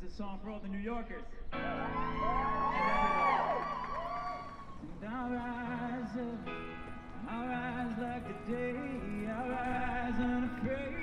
This is a song for all the New Yorkers. And I'll rise up, I'll rise like the day, I'll rise unafraid.